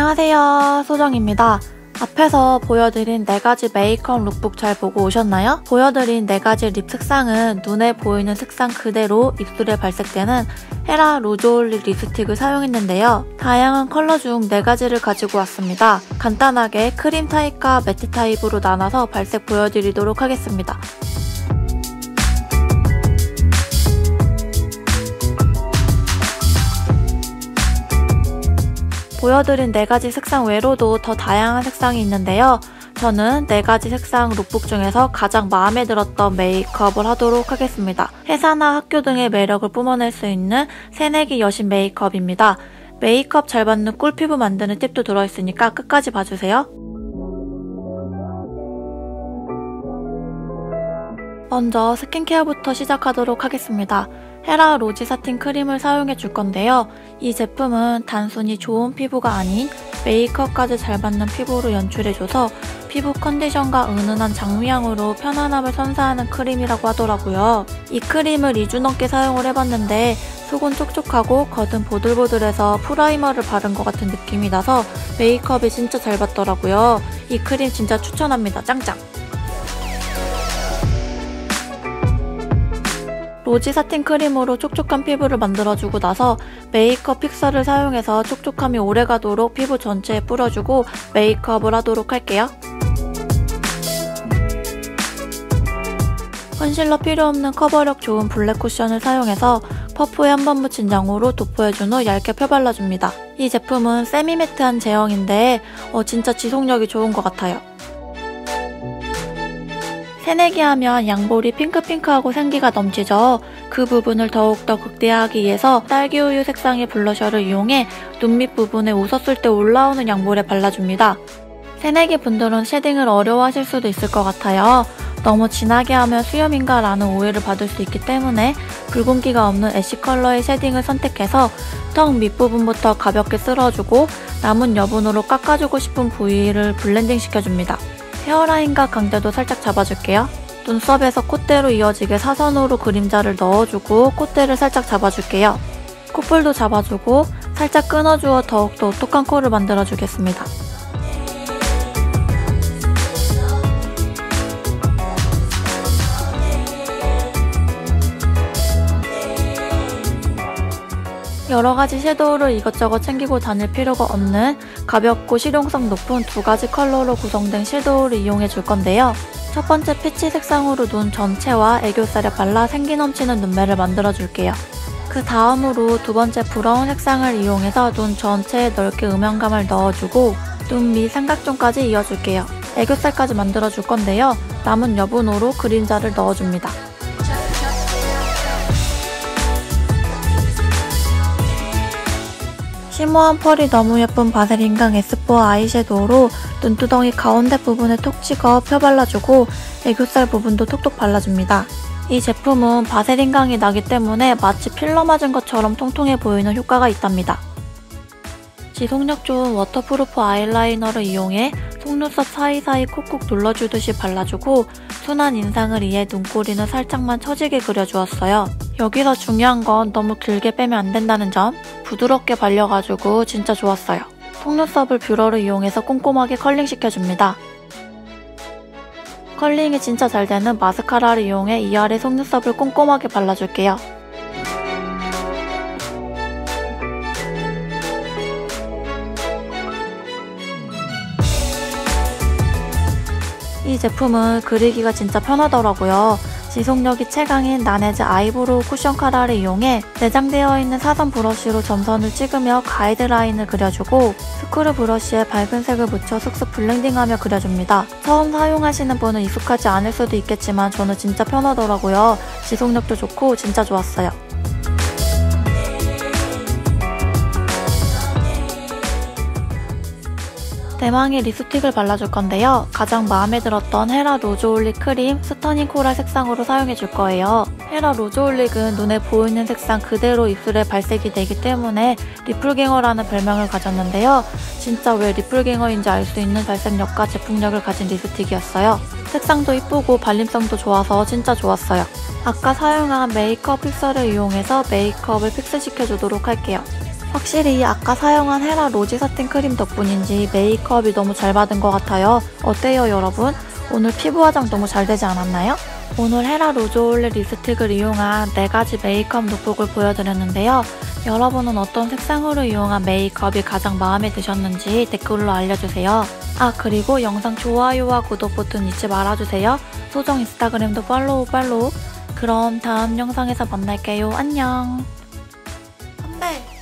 안녕하세요, 소정입니다. 앞에서 보여드린 4가지 메이크업 룩북 잘 보고 오셨나요? 보여드린 4가지 립 색상은 눈에 보이는 색상 그대로 입술에 발색되는 헤라 로즈올릭 립스틱을 사용했는데요. 다양한 컬러 중 4가지를 가지고 왔습니다. 간단하게 크림 타입과 매트 타입으로 나눠서 발색 보여드리도록 하겠습니다. 보여드린 4가지 색상 외로도 더 다양한 색상이 있는데요. 저는 4가지 색상 룩북 중에서 가장 마음에 들었던 메이크업을 하도록 하겠습니다. 회사나 학교 등의 매력을 뿜어낼 수 있는 새내기 여신 메이크업입니다. 메이크업 잘 받는 꿀피부 만드는 팁도 들어있으니까 끝까지 봐주세요. 먼저 스킨케어부터 시작하도록 하겠습니다. 헤라 로지 사틴 크림을 사용해 줄 건데요. 이 제품은 단순히 좋은 피부가 아닌 메이크업까지 잘 받는 피부로 연출해줘서 피부 컨디션과 은은한 장미향으로 편안함을 선사하는 크림이라고 하더라고요. 이 크림을 2주 넘게 사용을 해봤는데 속은 촉촉하고 겉은 보들보들해서 프라이머를 바른 것 같은 느낌이 나서 메이크업이 진짜 잘 받더라고요. 이 크림 진짜 추천합니다. 짱짱! 로지 사틴 크림으로 촉촉한 피부를 만들어주고 나서 메이크업 픽서를 사용해서 촉촉함이 오래가도록 피부 전체에 뿌려주고 메이크업을 하도록 할게요. 컨실러 필요없는 커버력 좋은 블랙 쿠션을 사용해서 퍼프에 한 번 묻힌 양으로 도포해준 후 얇게 펴발라줍니다. 이 제품은 세미 매트한 제형인데 진짜 지속력이 좋은 것 같아요. 새내기 하면 양볼이 핑크핑크하고 생기가 넘치죠. 그 부분을 더욱더 극대화하기 위해서 딸기우유 색상의 블러셔를 이용해 눈 밑 부분에 웃었을 때 올라오는 양볼에 발라줍니다. 새내기 분들은 쉐딩을 어려워하실 수도 있을 것 같아요. 너무 진하게 하면 수염인가 라는 오해를 받을 수 있기 때문에 붉은기가 없는 애쉬 컬러의 쉐딩을 선택해서 턱 밑부분부터 가볍게 쓸어주고 남은 여분으로 깎아주고 싶은 부위를 블렌딩 시켜줍니다. 헤어라인과 강제도 살짝 잡아줄게요. 눈썹에서 콧대로 이어지게 사선으로 그림자를 넣어주고 콧대를 살짝 잡아줄게요. 콧볼도 잡아주고 살짝 끊어주어 더욱더 오똑한 코를 만들어주겠습니다. 여러가지 섀도우를 이것저것 챙기고 다닐 필요가 없는 가볍고 실용성 높은 2가지 컬러로 구성된 섀도우를 이용해 줄 건데요. 첫 번째 피치 색상으로 눈 전체와 애교살에 발라 생기 넘치는 눈매를 만들어 줄게요. 그 다음으로 2번째 브라운 색상을 이용해서 눈 전체에 넓게 음영감을 넣어주고 눈 밑 삼각존까지 이어줄게요. 애교살까지 만들어 줄 건데요. 남은 여분으로 그림자를 넣어줍니다. 심오한 펄이 너무 예쁜 바세린강 S4 아이섀도우로 눈두덩이 가운데 부분에 톡 찍어 펴발라주고 애교살 부분도 톡톡 발라줍니다. 이 제품은 바세린강이 나기 때문에 마치 필러 맞은 것처럼 통통해 보이는 효과가 있답니다. 지속력 좋은 워터프루프 아이라이너를 이용해 속눈썹 사이사이 콕콕 눌러주듯이 발라주고 순한 인상을 위해 눈꼬리는 살짝만 처지게 그려주었어요. 여기서 중요한 건 너무 길게 빼면 안 된다는 점. 부드럽게 발려가지고 진짜 좋았어요. 속눈썹을 뷰러를 이용해서 꼼꼼하게 컬링 시켜줍니다. 컬링이 진짜 잘 되는 마스카라를 이용해 위아래 속눈썹을 꼼꼼하게 발라줄게요. 이 제품은 그리기가 진짜 편하더라고요. 지속력이 최강인 나네즈 아이브로우 쿠션 카라를 이용해 내장되어 있는 사선 브러쉬로 점선을 찍으며 가이드라인을 그려주고 스크류 브러쉬에 밝은 색을 묻혀 슥슥 블렌딩하며 그려줍니다. 처음 사용하시는 분은 익숙하지 않을 수도 있겠지만 저는 진짜 편하더라고요. 지속력도 좋고 진짜 좋았어요. 대망의 립스틱을 발라줄 건데요. 가장 마음에 들었던 헤라 로즈올릭 크림 스터닝 코랄 색상으로 사용해줄 거예요. 헤라 로즈올릭은 눈에 보이는 색상 그대로 입술에 발색이 되기 때문에 리플갱어라는 별명을 가졌는데요. 진짜 왜 리플갱어인지 알 수 있는 발색력과 제품력을 가진 립스틱이었어요. 색상도 이쁘고 발림성도 좋아서 진짜 좋았어요. 아까 사용한 메이크업 픽서를 이용해서 메이크업을 픽스시켜주도록 할게요. 확실히 아까 사용한 헤라 로지 사틴 크림 덕분인지 메이크업이 너무 잘 받은 것 같아요. 어때요 여러분? 오늘 피부 화장 너무 잘 되지 않았나요? 오늘 헤라 로즈올리 립스틱을 이용한 4가지 메이크업 룩북을 보여드렸는데요. 여러분은 어떤 색상으로 이용한 메이크업이 가장 마음에 드셨는지 댓글로 알려주세요. 아 그리고 영상 좋아요와 구독 버튼 잊지 말아주세요. 소정 인스타그램도 팔로우. 그럼 다음 영상에서 만날게요. 안녕. 선배.